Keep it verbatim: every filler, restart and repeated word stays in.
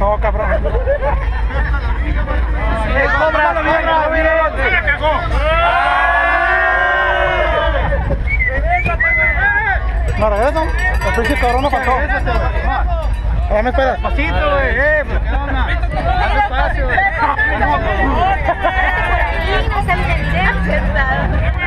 No, cabrón. ¿Me regresan? El pinche cabrón no pasó. Ya me esperas. Pasito, güey. Eh, ¿qué onda? Haz espacio, güey. No sale en el video.